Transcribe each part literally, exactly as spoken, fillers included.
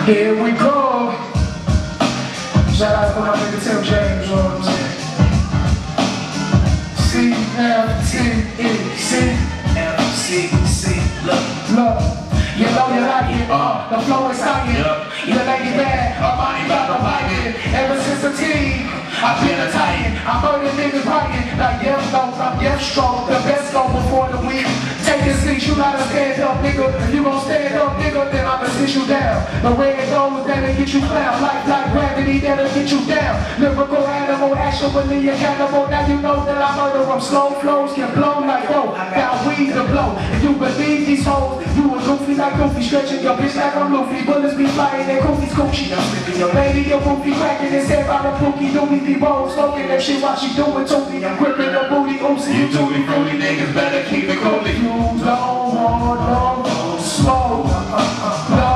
Here we go. Shout out to my nigga Tim James, you know what I'm saying? C F T E, C F C C, look, look. You know you like it, uh, the flow is hanging. Yep. You like it bad, my money got the biting. Ever since the team, I've been a titan. I'm murder niggas writing like Death Note, I'm Death Stroke. The best go before the week. Take a seat, you gotta stand up, nigga. If you gon' stand up, nigga, then I'ma sit you down. The way it goes, that'll get you clown. Life like gravity, that'll get you down. Lyrical animal, actually accountable. Now you know that I murder them. Slow flows can blow like whoa. Got weed to blow. If you believe these hoes, you a goofy like goofy. Stretching your bitch like I'm Luffy. Bullets be flying and goofy's coochie. I'm slipping your lady, your goofy cracking his head by the pookie. Doobie be roll, smoking that shit while she doing to me. I'm gripping the booty, oopsie. You doobie fruity niggas better keep it cool. You don't want no smoke, no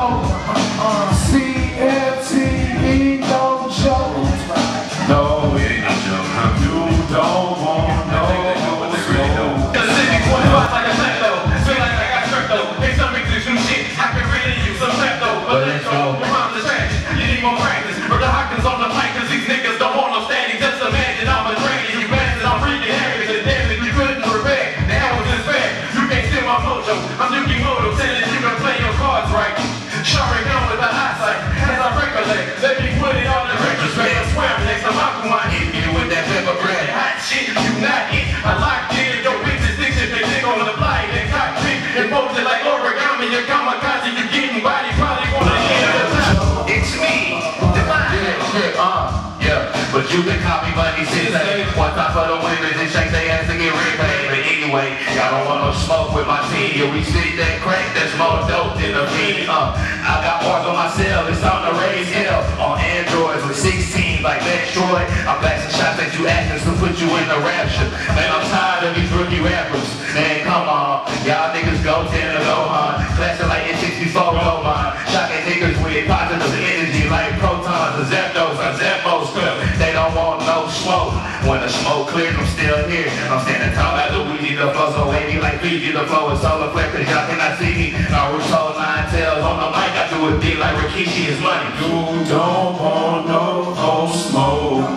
C F T E, no joke. No, it ain't no joke. You don't want no smoke. The city twenty-five like a Pepto. Feel like I got crypto. They tell me to do shit. I can really use some Pepto. But let's go. Rhymes the trash. You need more practice. Brother Hawkins on the mic, cause these niggas don't want no standing. Just imagine I'm a granny. You bastards, I'm freaking happy. The damn if you couldn't prepare. The hell was this bad. You can't steal my mojo. I'm Yuki Moto, telling you to play your cards right. Showering down with the eyesight. As I recollect, let me put it on the retrospect. I swear next time I come out hit you with that pepper bread. Hot shit, you not it. I locked in your bitches, sticks if they dig on the fly. Then cockpit and fold it like origami. You're kamikaze, you getting body, probably gonna hit the top. It's me, divine. Yeah, yeah, uh, yeah. But you can copy money since one time for the winners and shake their ass to get repaid. But anyway, y'all don't want no smoke with my team. Yeah, we see that crack that's more dope than a fiend. Uh, I got bars on my cell, it's on the raise hell. On Androids with sixteen like Metroid. I'm blasting shots at you actors to put you in the rapture. Man, I'm tired of these rookie rappers. Man, come on, y'all niggas go ten to go on. Classic like N sixty-four, go on. Shocking niggas with positive energy like protons, or Zapdos, or Zappos. They don't want no smoke. When the smoke clears, I'm still here. I'm standing tall like Luigi, the flow so wavy like Fiji. The flow is solar flex, cause y'all cannot see me. Naruto nine tails on the mic, I do it big like Rikishi is money. You don't want no, no smoke,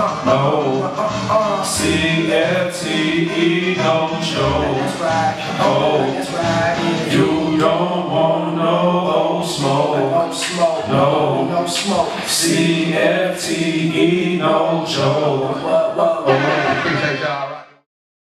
no C F T E, no joke. Oh, you don't want no smoke, no C F T E, no joke.